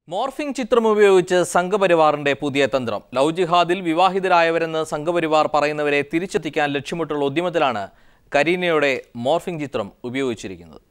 Morphing ചിത്രം ഉപയോഗിച്ച് സംഘപരിവാറിന്റെ പുതിയ തന്ത്രം. ലവ് ജിഹാദിൽ വിവാഹിതരായവരെന്ന് സംഘപരിവാർ പറയുന്നവരെ തിരിച്ചെത്തിക്കാൻ ലക്ഷ്യമിട്ടുള്ള ഉദ്യമത്തിലാണ് കരീനയുടെ മോർഫിംഗ് ചിത്രം ഉപയോഗിച്ചിരിക്കുന്നത്.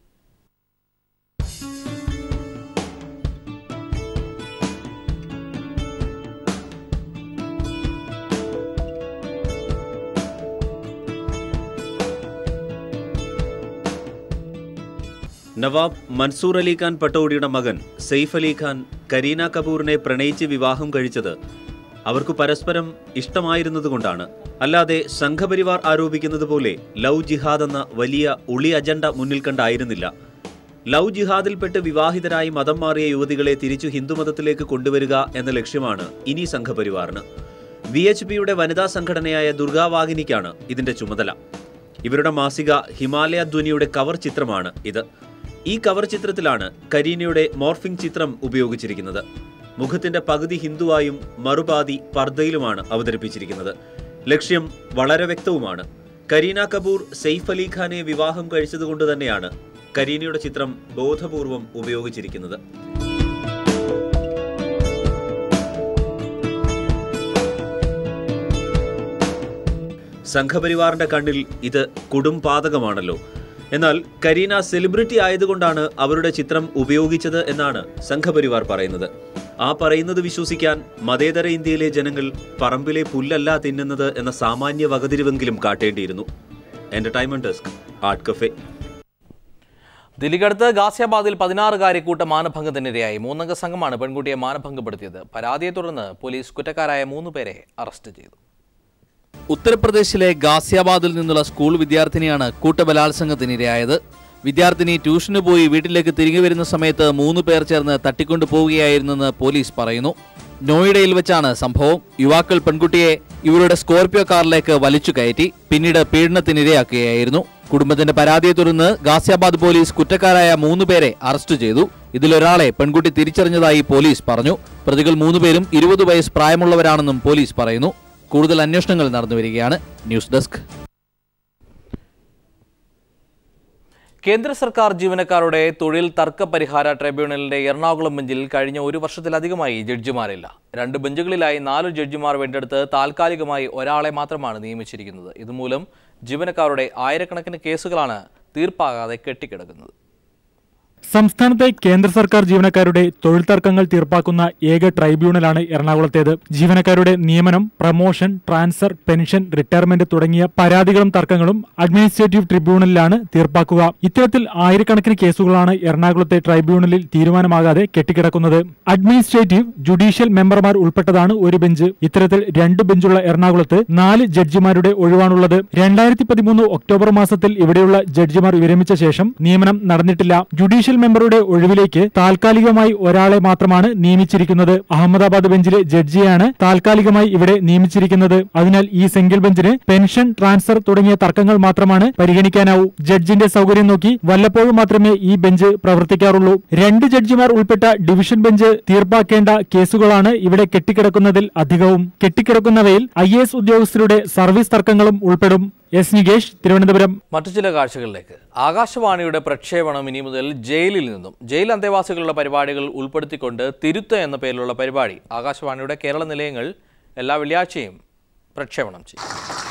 നവാബ് മൻസൂർ അലി ഖാൻ പട്ടോഡിയുടെ മകൻ സെയ്ഫ് അലി ഖാൻ കരീന കപൂറിനെ പ്രണയിച്ച് വിവാഹം കഴിച്ചത് അവർക്ക് പരസ്പരം ഇഷ്ടമായിരുന്നതുകൊണ്ടാണ്. അല്ലാതെ സംഘപരിവാർ ആരോപിക്കുന്നത് പോലെ ലവ് ജിഹാദ് എന്ന വലിയ ഉളി അജണ്ട മുന്നിൽ കണ്ടായിരുന്നില്ല. ലവ് ജിഹാദിൽപ്പെട്ട് വിവാഹിതരായി മതം മാറിയ യുവതികളെ തിരിച്ചു ഹിന്ദുമതത്തിലേക്ക് കൊണ്ടുവരിക എന്ന ലക്ഷ്യമാണ് ഇനി സംഘപരിവാറിന്. VHPയുടെ വനിതാ സംഘടനയായ ദുർഗാവാഹിനിക്കാണ് ഇതിന്റെ ചുമതല. ഇവരുടെ മാസിക ഹിമാലയ ധ്വനിയുടെ കവർ ചിത്രമാണ് ഇത്. ഈ കവർ ചിത്രത്തിലാണ് കരീനയുടെ മോർഫിംഗ് ചിത്രം ഉപയോഗിച്ചിരിക്കുന്നത്. മുഖത്തിന്റെ പകുതി ഹിന്ദുവായും മറുപാതി പർദ്ദയിലുമാണ് അവതരിപ്പിച്ചിരിക്കുന്നത്. ലക്ഷ്യം വളരെ വ്യക്തവുമാണ്. കരീന കപൂർ സെയ്ഫ് അലി ഖാനെ വിവാഹം കഴിച്ചതുകൊണ്ട് തന്നെയാണ് കരീനയുടെ ചിത്രം ബോധപൂർവം ഉപയോഗിച്ചിരിക്കുന്നത്. സംഘപരിവാറിന്റെ കണ്ണിൽ ഇത് കൊടും പാതകമാണല്ലോ. എന്നാൽ കരീന സെലിബ്രിറ്റി ആയതുകൊണ്ടാണ് അവരുടെ ചിത്രം ഉപയോഗിച്ചത് എന്നാണ് സംഘപരിവാർ പറയുന്നത്. ആ പറയുന്നത് വിശ്വസിക്കാൻ മതേതര ഇന്ത്യയിലെ ജനങ്ങൾ പറമ്പിലെ പുല്ലല്ല തിന്നുന്നത് എന്ന സാമാന്യ വകതിരിവെങ്കിലും കാട്ടേണ്ടിയിരുന്നു. Entertainment desk, art cafe. ദില്ലിക്കടുത്ത് ഗാസിയാബാദിൽ 16-കാരി കൂട്ട മാനഭംഗത്തിനിരയായി. 3-അംഗ സംഘമാണ് പെൺകുട്ടിയെ മാനഭംഗപ്പെടുത്തിയത്. പരാതിയെ തുടർന്ന് പോലീസ് കുറ്റക്കാരായ 3 പേരെ അറസ്റ്റ് ചെയ്തു. ഉത്തർപ്രദേശിലെ ഗാസിയാബാദിൽ നിന്നുള്ള സ്കൂൾ വിദ്യാർത്ഥിനിയാണ് കൂട്ടബലാത്സംഗത്തിനിരയായത്. വിദ്യാർത്ഥിനി ട്യൂഷന് പോയി വീട്ടിലേക്ക് തിരികെ വരുന്ന സമയത്ത് 3 പേർ ചേർന്ന് തട്ടിക്കൊണ്ടു പോവുകയായിരുന്നെന്ന് പോലീസ് പറയുന്നു. നോയിഡയിൽ വെച്ചാണ് സംഭവം. യുവാക്കൾ പെൺകുട്ടിയെ ഇവരുടെ സ്കോർപിയോ കാറിലേക്ക് വലിച്ചു കയറ്റി പിന്നീട് പീഡനത്തിനിരയാക്കുകയായിരുന്നു. കുടുംബത്തിന്റെ പരാതിയെ തുടർന്ന് ഗാസിയാബാദ് പോലീസ് കുറ്റക്കാരായ 3 പേരെ അറസ്റ്റ് ചെയ്തു. ഇതിലൊരാളെ പെൺകുട്ടി തിരിച്ചറിഞ്ഞതായി പോലീസ് പറഞ്ഞു. പ്രതികൾ 3 പേരും 20 വയസ്സ് പ്രായമുള്ളവരാണെന്നും പോലീസ് പറയുന്നു. കൂടുതൽ അന്വേഷണങ്ങൾ നടന്നുവരികയാണ്. News desk. കേന്ദ്ര സർക്കാർ ജീവനക്കാരുടെ തൊഴിൽ തർക്ക പരിഹാര ട്രൈബ്യൂണലിന്റെ എറണാകുളം ബെഞ്ചിൽ കഴിഞ്ഞ 1 വർഷത്തിലധികമായി ജഡ്ജിമാരില്ല. 2 ബെഞ്ചുകളിലായി 4 ജഡ്ജിമാർ വേണ്ടെടുത്ത് താൽക്കാലികമായി ഒരാളെ മാത്രമാണ് നിയമിച്ചിരിക്കുന്നത്. ഇതുമൂലം ജീവനക്കാരുടെ ആയിരക്കണക്കിന് കേസുകളാണ് തീർപ്പാകാതെ കെട്ടിക്കിടക്കുന്നത്. സംസ്ഥാനത്തെ കേന്ദ്ര സർക്കാർ ജീവനക്കാരുടെ തൊഴിൽ തർക്കങ്ങൾ തീർപ്പാക്കുന്ന ഏക ട്രൈബ്യൂണലാണ് എറണാകുളത്തേത്. ജീവനക്കാരുടെ നിയമനം, പ്രമോഷൻ, ട്രാൻസ്ഫർ, പെൻഷൻ, റിട്ടയർമെന്റ് തുടങ്ങിയ പരാതികളും തർക്കങ്ങളും അഡ്മിനിസ്ട്രേറ്റീവ് ട്രിബ്യൂണലിലാണ് തീർപ്പാക്കുക. ഇത്തരത്തിൽ ആയിരക്കണക്കിന് കേസുകളാണ് എറണാകുളത്തെ ട്രൈബ്യൂണലിൽ തീരുമാനമാകാതെ കെട്ടിക്കിടക്കുന്നത്. അഡ്മിനിസ്ട്രേറ്റീവ്, ജുഡീഷ്യൽ മെമ്പർമാർ ഉൾപ്പെട്ടതാണ് ഒരു ബെഞ്ച്. ഇത്തരത്തിൽ 2 ബെഞ്ചുള്ള എറണാകുളത്ത് 4 ജഡ്ജിമാരുടെ ഒഴിവാണുള്ളത്. 2013 ഒക്ടോബർ മാസത്തിൽ ഇവിടെയുള്ള ജഡ്ജിമാർ വിരമിച്ച ശേഷം നിയമനം നടന്നിട്ടില്ല. ജുഡീഷ്യൽ മെമ്പറുടെ ഒഴിവിലേക്ക് താൽക്കാലികമായി ഒരാളെ മാത്രമാണ് നിയമിച്ചിരിക്കുന്നത്. അഹമ്മദാബാദ് ബെഞ്ചിലെ ജഡ്ജിയാണ് താൽക്കാലികമായി ഇവിടെ നിയമിച്ചിരിക്കുന്നത്. അതിനാൽ ഈ സിംഗിൾ ബെഞ്ചിന് പെൻഷൻ, ട്രാൻസ്ഫർ തുടങ്ങിയ തർക്കങ്ങൾ മാത്രമാണ് പരിഗണിക്കാനാവൂ. ജഡ്ജിന്റെ സൗകര്യം നോക്കി വല്ലപ്പോഴും മാത്രമേ ഈ ബെഞ്ച് പ്രവർത്തിക്കാറുള്ളൂ. 2 ജഡ്ജിമാർ ഉൾപ്പെട്ട ഡിവിഷൻ ബെഞ്ച് തീർപ്പാക്കേണ്ട കേസുകളാണ് ഇവിടെ കെട്ടിക്കിടക്കുന്നതിൽ അധികവും. കെട്ടിക്കിടക്കുന്നവയിൽ IAS ഉദ്യോഗസ്ഥരുടെ സർവീസ് തർക്കങ്ങളും ഉൾപ്പെടും. എസ് നികേഷ്, തിരുവനന്തപുരം. മറ്റു ചില കാഴ്ചകളിലേക്ക്. ആകാശവാണിയുടെ പ്രക്ഷേപണം ഇനി മുതൽ ജയിലിൽ നിന്നും. ജയിൽ അന്തേവാസികളുടെ പരിപാടികൾ ഉൾപ്പെടുത്തിക്കൊണ്ട് തിരുത്ത് എന്ന പേരിലുള്ള പരിപാടി ആകാശവാണിയുടെ കേരള നിലയങ്ങൾ എല്ലാ വെള്ളിയാഴ്ചയും പ്രക്ഷേപണം ചെയ്യും.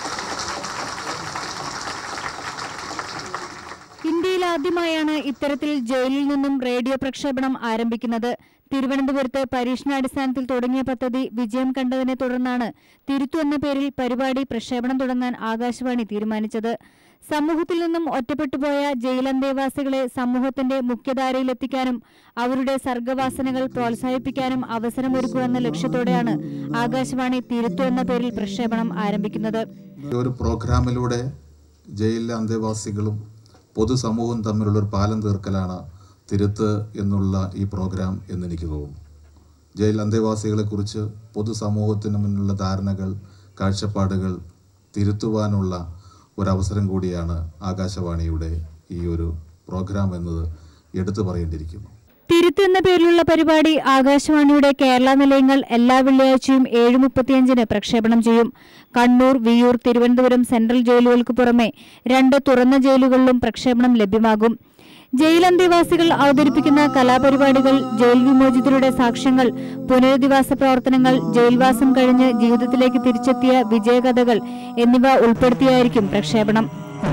ഇന്ത്യയിൽ ആദ്യമായാണ് ഇത്തരത്തിൽ ജയിലിൽ നിന്നും റേഡിയോ പ്രക്ഷേപണം ആരംഭിക്കുന്നത്. തിരുവനന്തപുരത്ത് പരീക്ഷണാടിസ്ഥാനത്തിൽ തുടങ്ങിയ പദ്ധതി വിജയം കണ്ടതിനെ തുടർന്നാണ് തിരുത്തു എന്ന പേരിൽ പരിപാടി പ്രക്ഷേപണം തുടങ്ങാൻ ആകാശവാണി തീരുമാനിച്ചത്. സമൂഹത്തിൽ നിന്നും ഒറ്റപ്പെട്ടുപോയ ജയിലന്തേവാസികളെ സമൂഹത്തിന്റെ മുഖ്യധാരയിലെത്തിക്കാനും അവരുടെ സർഗവാസനകൾ പ്രോത്സാഹിപ്പിക്കാനും അവസരമൊരുക്കുമെന്ന ലക്ഷ്യത്തോടെയാണ് ആകാശവാണി തിരുത്തു എന്ന പേരിൽ പ്രക്ഷേപണം ആരംഭിക്കുന്നത്. ഒരു പ്രോഗ്രാമിലൂടെ ജയിലിലെ അന്തേവാസികളും പൊതുസമൂഹവും തമ്മിലുള്ള ഒരു പാലം തീർക്കലാണ് തിരുത്ത് എന്നുള്ള ഈ പ്രോഗ്രാം എന്നെനിക്ക് തോന്നുന്നു. ജയിൽ അന്തേവാസികളെക്കുറിച്ച് പൊതുസമൂഹത്തിന് മുന്നിലുള്ള ധാരണകൾ, കാഴ്ചപ്പാടുകൾ തിരുത്തുവാനുള്ള ഒരവസരം കൂടിയാണ് ആകാശവാണിയുടെ ഈ ഒരു പ്രോഗ്രാം എന്നത് എടുത്തു പറയേണ്ടിയിരിക്കുന്നു. തിരുത്ത് എന്ന പേരിലുള്ള പരിപാടി ആകാശവാണിയുടെ കേരള നിലയങ്ങൾ എല്ലാ വെള്ളിയാഴ്ചയും 7:35 പ്രക്ഷേപണം ചെയ്യും. കണ്ണൂർ, വിയ്യൂർ, തിരുവനന്തപുരം സെൻട്രൽ ജയിലുകൾക്ക് പുറമെ 2 തുറന്ന ജയിലുകളിലും പ്രക്ഷേപണം ലഭ്യമാകും. ജയിൽ അന്തേവാസികൾ അവതരിപ്പിക്കുന്ന കലാപരിപാടികൾ, ജയിൽ വിമോചിതരുടെ സാക്ഷ്യങ്ങൾ, പുനരധിവാസ പ്രവർത്തനങ്ങൾ, ജയിൽവാസം കഴിഞ്ഞ് ജീവിതത്തിലേക്ക് തിരിച്ചെത്തിയ വിജയകഥകൾ എന്നിവ ഉൾപ്പെടുത്തിയായിരിക്കും പ്രക്ഷേപണം.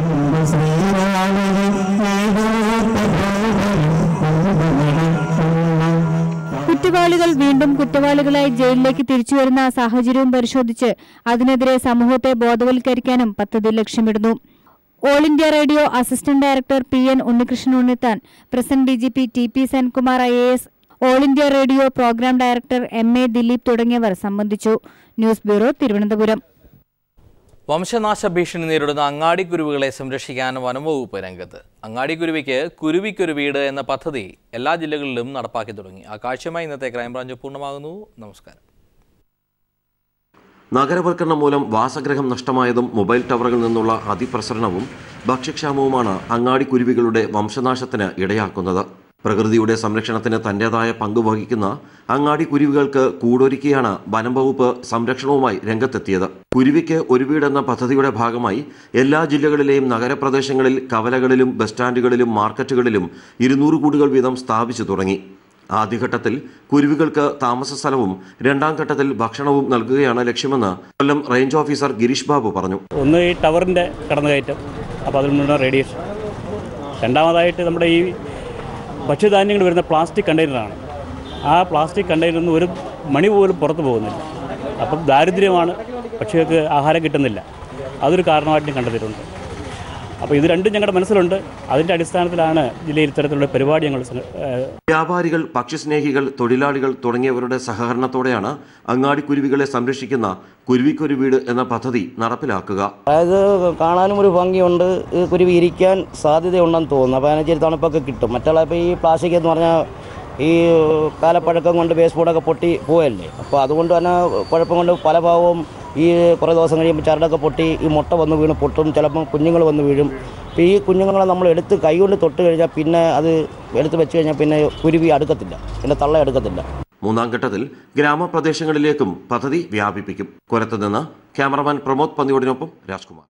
കുറ്റവാളികൾ വീണ്ടും കുറ്റവാളികളായി ജയിലിലേക്ക് തിരിച്ചുവരുന്ന സാഹചര്യവും പരിശോധിച്ച് അതിനെതിരെ സമൂഹത്തെ ബോധവൽക്കരിക്കാനും പദ്ധതി ലക്ഷ്യമിടുന്നു. All India radio assistant director PN Unnikrishnan Unnithan, present DGP TP Senkumar IAS, all India radio programme director MA Dileep തുടങ്ങിയവർ സംബന്ധിച്ചു. News bureau, Thiruvananthapuram. വംശനാശ ഭീഷണി നേരിടുന്ന അങ്ങാടിക്കുരുവികളെ സംരക്ഷിക്കാൻ വനംവകുപ്പ് രംഗത്ത്. അങ്ങാടിക്കുരുവിക്ക് കുരുവിക്കൊരു വീട് എന്ന പദ്ധതി എല്ലാ ജില്ലകളിലും നടപ്പാക്കി തുടങ്ങി. ആ കാഴ്ചയുമായി ഇന്നത്തെ ക്രൈംബ്രാഞ്ച് പൂർണ്ണമാകുന്നു. നമസ്കാരം. നഗരവൽക്കരണം മൂലം വാസഗൃഹം നഷ്ടമായതും മൊബൈൽ ടവറുകളിൽ നിന്നുള്ള അതിപ്രസരണവും ഭക്ഷ്യക്ഷാമവുമാണ് അങ്ങാടിക്കുരുവികളുടെ വംശനാശത്തിന് ഇടയാക്കുന്നത്. പ്രകൃതിയുടെ സംരക്ഷണത്തിന് തന്റേതായ പങ്ക് വഹിക്കുന്ന അങ്ങാടിക്കുരുവികൾക്ക് കൂടൊരുക്കിയാണ് വനം വകുപ്പ് സംരക്ഷണവുമായി രംഗത്തെത്തിയത്. കുരുവിക്ക് ഒരു വീടെന്ന പദ്ധതിയുടെ ഭാഗമായി എല്ലാ ജില്ലകളിലെയും നഗരപ്രദേശങ്ങളിൽ കവലകളിലും ബസ് സ്റ്റാൻഡുകളിലും മാർക്കറ്റുകളിലും 200 കൂടുകൾ വീതം സ്ഥാപിച്ചു തുടങ്ങി. ആദ്യഘട്ടത്തിൽ കുരുവികൾക്ക് താമസ സ്ഥലവും രണ്ടാം ഘട്ടത്തിൽ ഭക്ഷണവും നൽകുകയാണ് ലക്ഷ്യമെന്ന് കൊല്ലം റേഞ്ച് ഓഫീസർ ഗിരീഷ് ബാബു പറഞ്ഞു. ഒന്ന് ഈ ടവറിൻ്റെ കടന്നുകയറ്റം, അപ്പോൾ അതിൽ നിന്നുള്ള റേഡിയേഷൻ. രണ്ടാമതായിട്ട് നമ്മുടെ ഈ ഭക്ഷ്യധാന്യങ്ങൾ വരുന്ന പ്ലാസ്റ്റിക് കണ്ടെയ്നറാണ്. ആ പ്ലാസ്റ്റിക് കണ്ടെയ്നറിൽ നിന്ന് ഒരു മണി പോലും പുറത്തു പോകുന്നില്ല. അപ്പം ദാരിദ്ര്യമാണ്, പക്ഷികൾക്ക് ആഹാരം കിട്ടുന്നില്ല. അതൊരു കാരണമായിട്ട് കണ്ടെത്തിയിട്ടുണ്ട്. അപ്പോൾ ഇത് രണ്ടും ഞങ്ങളുടെ മനസ്സിലുണ്ട്. അതിൻ്റെ അടിസ്ഥാനത്തിലാണ് ജില്ലയിൽ ഇത്തരത്തിലുള്ള പരിപാടി ഞങ്ങൾ. വ്യാപാരികൾ, പക്ഷിസ്നേഹികൾ, തൊഴിലാളികൾ തുടങ്ങിയവരുടെ സഹകരണത്തോടെയാണ് അങ്ങാടിക്കുരുവികളെ സംരക്ഷിക്കുന്ന കുരുവിക്കൊരു വീട് എന്ന പദ്ധതി നടപ്പിലാക്കുക. അതായത് കാണാനും ഒരു ഭംഗിയുണ്ട്, കുരുവി ഇരിക്കാൻ സാധ്യതയുണ്ടെന്ന് തോന്നുന്നു. അപ്പോൾ അതിനൊരു തണുപ്പൊക്കെ കിട്ടും. മറ്റുള്ള ഇപ്പോൾ ഈ പ്ലാസ്റ്റിക് എന്ന് പറഞ്ഞാൽ ഈ കാലപ്പഴക്കം കൊണ്ട് ബേസ് ബോർഡൊക്കെ പൊട്ടി പോയല്ലേ. അപ്പോൾ അതുകൊണ്ട് തന്നെ കുഴപ്പം കൊണ്ട് പല ഭാഗവും ഈ കുറേ ദിവസം കഴിയുമ്പോൾ ചരടൊക്കെ പൊട്ടി ഈ മുട്ട വന്ന് വീണ് പൊട്ടും, ചിലപ്പം കുഞ്ഞുങ്ങൾ വന്ന് വീഴും. അപ്പോൾ ഈ കുഞ്ഞുങ്ങളെ നമ്മൾ എടുത്ത് കൈകൊണ്ട് തൊട്ട് കഴിഞ്ഞാൽ പിന്നെ അത് എടുത്ത് വെച്ച് കഴിഞ്ഞാൽ പിന്നെ കുരുവി അടുക്കത്തില്ല, പിന്നെ തള്ള എടുക്കത്തില്ല. മൂന്നാം ഘട്ടത്തിൽ ഗ്രാമപ്രദേശങ്ങളിലേക്കും പദ്ധതി വ്യാപിപ്പിക്കും. കൊല്ലത്ത് നിന്ന് ക്യാമറമാൻ പ്രമോദ് പന്നിയോടിനൊപ്പം രാജ്കുമാർ.